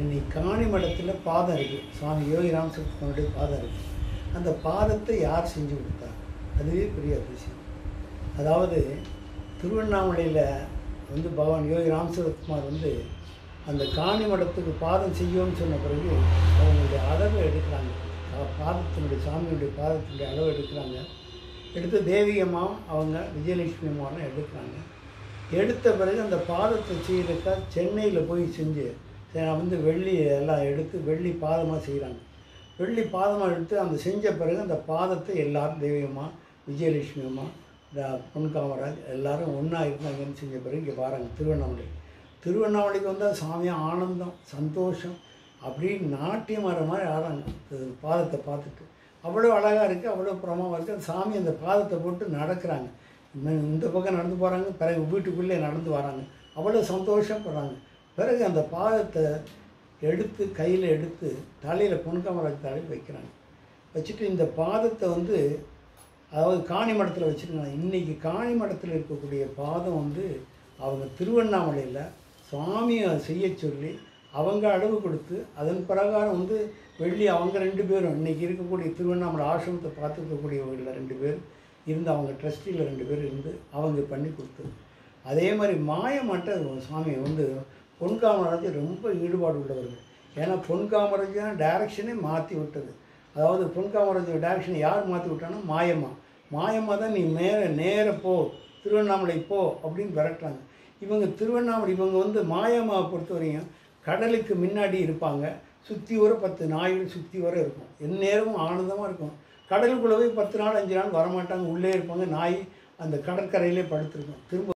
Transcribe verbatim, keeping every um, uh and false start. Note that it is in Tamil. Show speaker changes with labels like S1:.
S1: இன்னைக்கு காணி மடத்தில் பாதம் இருக்குது, சுவாமி யோகி ராமசுப்ரமணிய பாதம் இருக்குது. அந்த பாதத்தை யார் செஞ்சு கொடுத்தாங்க? அதுவே பெரிய அதிசயம். அதாவது திருவண்ணாமலையில் வந்து பகவான் யோகி ராமசுப்ரமணியர் வந்து அந்த காணி மடத்துக்கு பாதம் செய்யோன்னு சொன்ன பிறகு அவங்களுடைய அளவை எடுக்கிறாங்க. பாதத்தினுடைய சாமியுடைய பாதத்தினுடைய அளவு எடுக்கிறாங்க. எடுத்து தேவியம்மா அவங்க விஜயலட்சுமி அம்மாவும் எடுக்கிறாங்க. எடுத்த பிறகு அந்த பாதத்தை செய்யறதுக்கா சென்னையில் போய் செஞ்சு வந்து வெள்ளி எல்லாம் எடுத்து வெள்ளி பாதமாக செய்கிறாங்க. வெள்ளி பாதமாக எடுத்து அந்த செஞ்ச பிறகு அந்த பாதத்தை எல்லாரும் தேவியம்மா விஜயலட்சுமி அம்மா இந்த பொன் காமராஜ் எல்லோரும் ஒன்றா இருந்தாங்கன்னு செஞ்ச பிறகு இங்கே வராங்க திருவண்ணாமலை. திருவண்ணாமலைக்கு வந்தால் சாமியாக ஆனந்தம் சந்தோஷம் அப்படின்னு நாட்டியம் வர மாதிரி ஆறாங்க. பாதத்தை பார்த்துட்டு அவ்வளோ அழகாக இருக்குது, அவ்வளோ பிரமாவாக இருக்குது. அந்த சாமி அந்த பாதத்தை போட்டு நடக்கிறாங்க. இந்த பக்கம் நடந்து போகிறாங்க, பிறகு வீட்டுக்குள்ளே நடந்து வராங்க, அவ்வளோ சந்தோஷப்படுறாங்க. பிறகு அந்த பாதத்தை எடுத்து கையில் எடுத்து தலையில் பொன் காமராஜ் தலையில் வைக்கிறாங்க. வச்சுட்டு இந்த பாதத்தை வந்து அதாவது காணி மடத்தில் வச்சுருக்காங்க. இன்றைக்கி காணி மடத்தில் இருக்கக்கூடிய பாதம் வந்து அவங்க திருவண்ணாமலையில் சுவாமியை செய்ய சொல்லி அவங்க அளவு கொடுத்து அதன் பிரகாரம் வந்து வெள்ளி அவங்க ரெண்டு பேரும் இன்றைக்கி இருக்கக்கூடிய திருவண்ணாமலை ஆசிரமத்தை பார்த்துக்கக்கூடியவங்களில் ரெண்டு பேர் இருந்து அவங்க ட்ரஸ்டியில் ரெண்டு பேர் இருந்து அவங்க பண்ணி கொடுத்தது. அதே மாதிரி மாயமாட்ட சுவாமி வந்து பொன் காமராஜ் ரொம்ப ஈடுபாடு உள்ளவர்கள். ஏன்னா பொன் காமராஜான டைரக்ஷனே மாற்றி விட்டது. அதாவது பொன் காமராஜோட டைரக்ஷனை யார் மாற்றி விட்டான்னா மாயம்மா. மாயம்மா தான் நீ நேர நேர போ திருவண்ணாமலை போ அப்படின்னு விரட்டுறாங்க. இவங்க திருவண்ணாமலை இவங்க வந்து மாயம்மாவை பொறுத்த வரையும் கடலுக்கு முன்னாடி இருப்பாங்க. சுற்றி வர பத்து நாய்கள் சுற்றி வர இருக்கும், எந்நேரமும் ஆனந்தமாக இருக்கும். கடலுக்குள்ளே போய் பத்து நாள் அஞ்சு நாள் வரமாட்டாங்க, உள்ளே இருப்பாங்க. நாய் அந்த கடற்கரையிலே படுத்துருக்கும். திரும்ப